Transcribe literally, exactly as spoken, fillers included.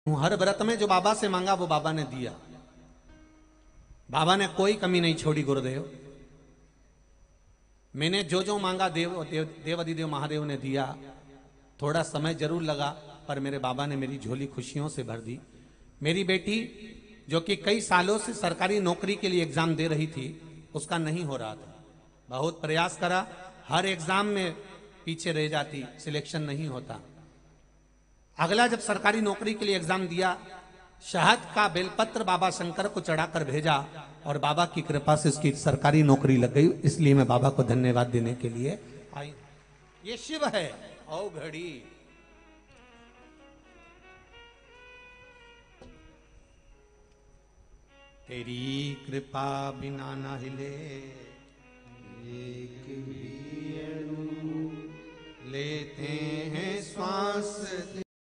हूं हर व्रत में जो बाबा से मांगा वो बाबा ने दिया। बाबा ने कोई कमी नहीं छोड़ी गुरुदेव। मैंने जो जो मांगा देव देव देव अधिदेव महादेव ने दिया। थोड़ा समय जरूर लगा पर मेरे बाबा ने मेरी झोली खुशियों से भर दी। मेरी बेटी जो कि कई सालों से सरकारी नौकरी के लिए एग्जाम दे रही थी उसका नहीं हो रहा था। बहुत प्रयास करा, हर एग्जाम में पीछे रह जाती, सिलेक्शन नहीं होता। अगला जब सरकारी नौकरी के लिए एग्जाम दिया, शहद का बेलपत्र बाबा शंकर को चढ़ाकर भेजा और बाबा की कृपा से उसकी सरकारी नौकरी लग गई। इसलिए मैं बाबा को धन्यवाद देने के लिए आई। ये शिव है औ घड़ी। तेरी कृपा बिना न हिले